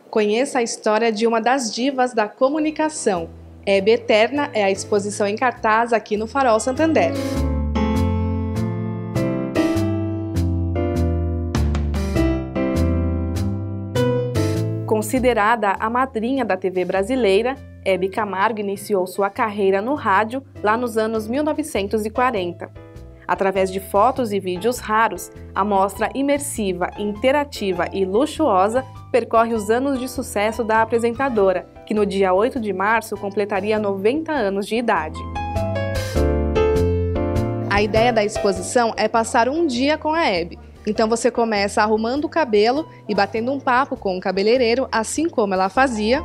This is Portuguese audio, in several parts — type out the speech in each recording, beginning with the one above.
Conheça a história de uma das divas da comunicação. Hebe Eterna é a exposição em cartaz aqui no Farol Santander. Considerada a madrinha da TV brasileira, Hebe Camargo iniciou sua carreira no rádio lá nos anos 1940. Através de fotos e vídeos raros, a mostra imersiva, interativa e luxuosa percorre os anos de sucesso da apresentadora, que no dia 8 de março completaria 90 anos de idade. A ideia da exposição é passar um dia com a Hebe. Então você começa arrumando o cabelo e batendo um papo com o cabeleireiro, assim como ela fazia.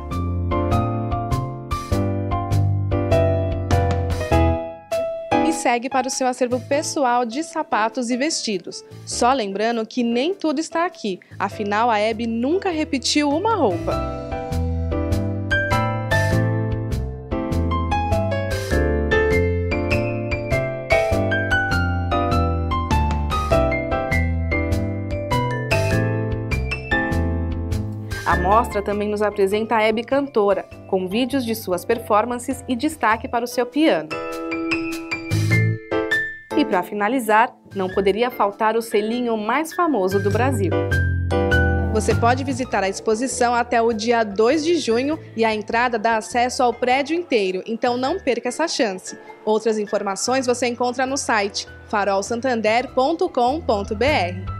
E segue para o seu acervo pessoal de sapatos e vestidos. Só lembrando que nem tudo está aqui, afinal a Hebe nunca repetiu uma roupa. A mostra também nos apresenta a Hebe cantora, com vídeos de suas performances e destaque para o seu piano. E para finalizar, não poderia faltar o selinho mais famoso do Brasil. Você pode visitar a exposição até o dia 2 de junho e a entrada dá acesso ao prédio inteiro, então não perca essa chance. Outras informações você encontra no site farolsantander.com.br.